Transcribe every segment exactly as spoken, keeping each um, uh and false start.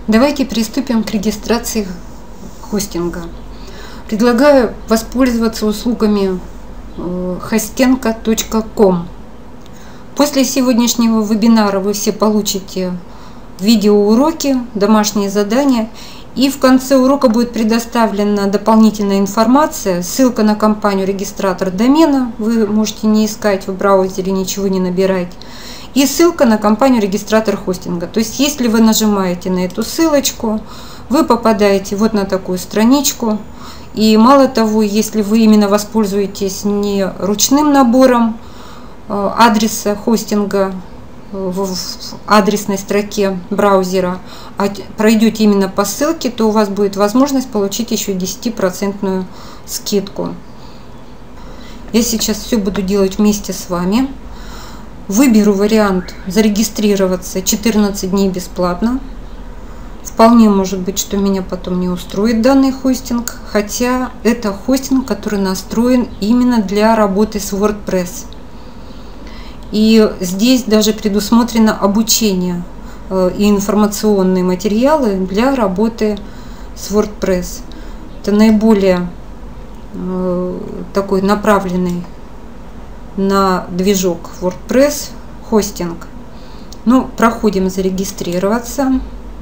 Давайте приступим к регистрации хостинга. Предлагаю воспользоваться услугами хостенко точка ком. После сегодняшнего вебинара вы все получите видеоуроки, домашние задания, и в конце урока будет предоставлена дополнительная информация, ссылка на компанию регистратор домена, вы можете не искать в браузере, ничего не набирать, и ссылка на компанию регистратор хостинга. То есть если вы нажимаете на эту ссылочку, вы попадаете вот на такую страничку. И мало того, если вы именно воспользуетесь не ручным набором адреса хостинга в адресной строке браузера, а пройдете именно по ссылке, то у вас будет возможность получить еще десятипроцентную скидку. Я сейчас все буду делать вместе с вами. Выберу вариант зарегистрироваться четырнадцать дней бесплатно. Вполне может быть, что меня потом не устроит данный хостинг, хотя это хостинг, который настроен именно для работы с WordPress. И здесь даже предусмотрено обучение и информационные материалы для работы с WordPress. Это наиболее такой направленный на движок WordPress хостинг. Ну, проходим зарегистрироваться.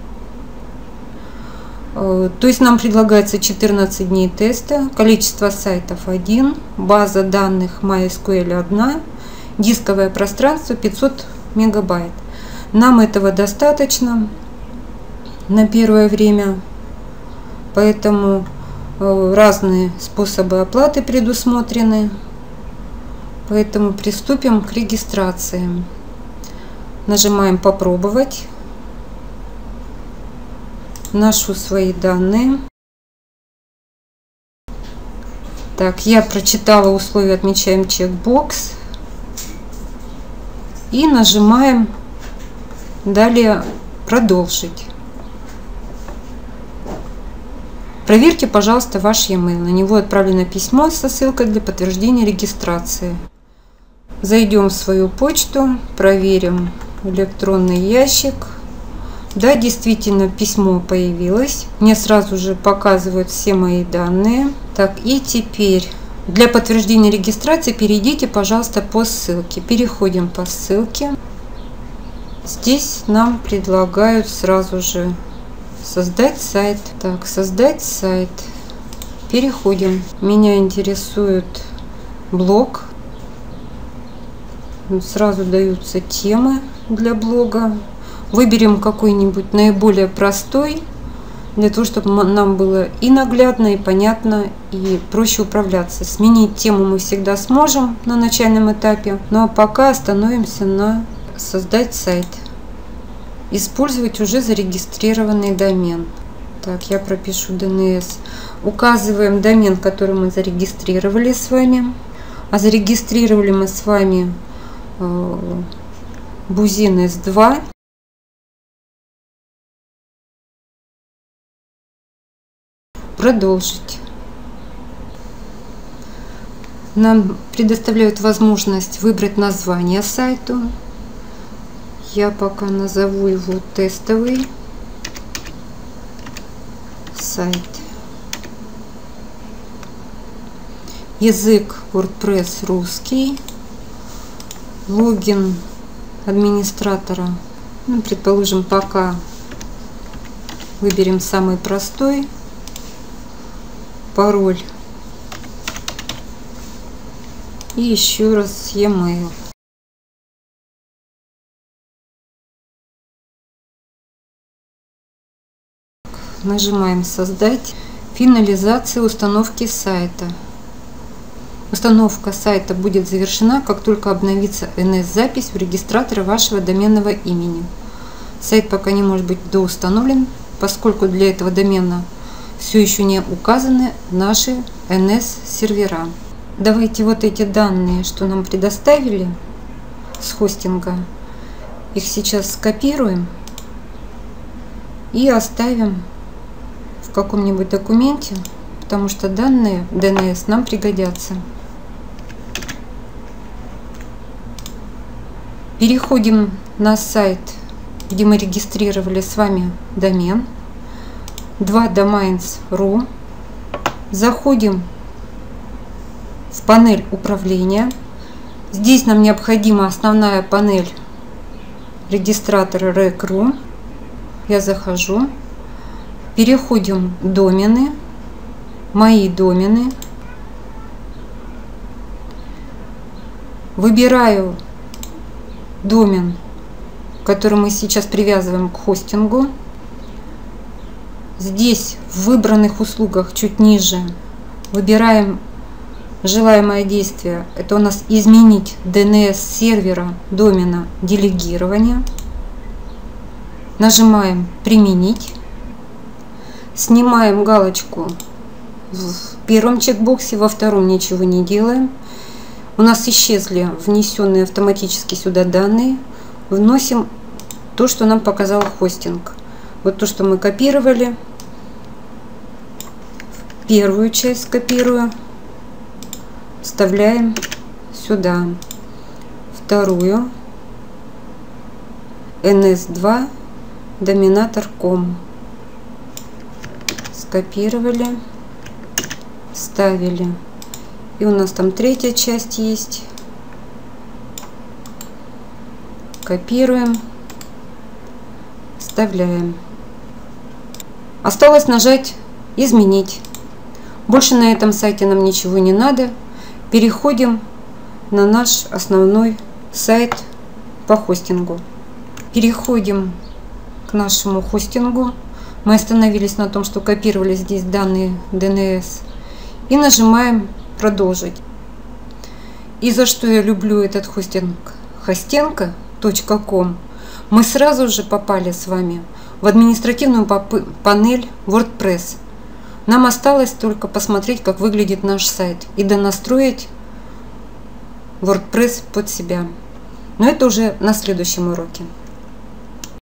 То есть нам предлагается четырнадцать дней теста, количество сайтов один, база данных MySQL одна, дисковое пространство пятьсот мегабайт. Нам этого достаточно на первое время, поэтому разные способы оплаты предусмотрены. Поэтому приступим к регистрации. Нажимаем «Попробовать». Вношу свои данные. Так, я прочитала условия, отмечаем чекбокс. И нажимаем далее «Продолжить». Проверьте, пожалуйста, ваш e-mail. На него отправлено письмо со ссылкой для подтверждения регистрации. Зайдем в свою почту, проверим электронный ящик. Да, действительно, письмо появилось. Мне сразу же показывают все мои данные. Так, и теперь для подтверждения регистрации перейдите, пожалуйста, по ссылке. Переходим по ссылке. Здесь нам предлагают сразу же создать сайт. Так, создать сайт. Переходим. Меня интересует блог. Сразу даются темы для блога. Выберем какой-нибудь наиболее простой, для того, чтобы нам было и наглядно, и понятно, и проще управляться. Сменить тему мы всегда сможем на начальном этапе, ну а пока остановимся на «Создать сайт». Использовать уже зарегистрированный домен. Так, я пропишу ди эн эс. Указываем домен, который мы зарегистрировали с вами. А зарегистрировали мы с вами э, Бузин эс два. Продолжить. Нам предоставляют возможность выбрать название сайту. Я пока назову его тестовый сайт. Язык WordPress русский. Логин администратора. Ну, предположим, пока выберем самый простой. Пароль и еще раз e-mail. Нажимаем «Создать». Финализация установки сайта. Установка сайта будет завершена, как только обновится эн эс-запись в регистраторе вашего доменного имени. Сайт пока не может быть доустановлен, поскольку для этого домена все еще не указаны наши эн эс-сервера. Давайте вот эти данные, что нам предоставили с хостинга, их сейчас скопируем и оставим в каком-нибудь документе, потому что данные ди эн эс нам пригодятся. Переходим на сайт где мы регистрировали с вами домен два домайнс точка ру. Заходим в панель управления. Здесь нам необходима основная панель регистратора рек точка ру. Я захожу. Переходим в домены. Мои домены. Выбираю домен, который мы сейчас привязываем к хостингу. Здесь в выбранных услугах чуть ниже выбираем желаемое действие. Это у нас изменить ди эн эс сервера домена делегирования. Нажимаем применить. Снимаем галочку в первом чекбоксе, во втором ничего не делаем. У нас исчезли внесенные автоматически сюда данные. Вносим то, что нам показал хостинг. Вот то, что мы копировали. Первую часть копирую. Вставляем сюда. Вторую. эн эс два доминатор точка ком. Скопировали. Вставили. И у нас там третья часть есть. Копируем. Вставляем. Осталось нажать «Изменить». Больше на этом сайте нам ничего не надо. Переходим на наш основной сайт по хостингу. Переходим к нашему хостингу. Мы остановились на том, что копировали здесь данные ди эн эс. И нажимаем «Продолжить». И за что я люблю этот хостинг хостенко точка ком, мы сразу же попали с вами в административную панель WordPress. Нам осталось только посмотреть, как выглядит наш сайт и донастроить WordPress под себя. Но это уже на следующем уроке.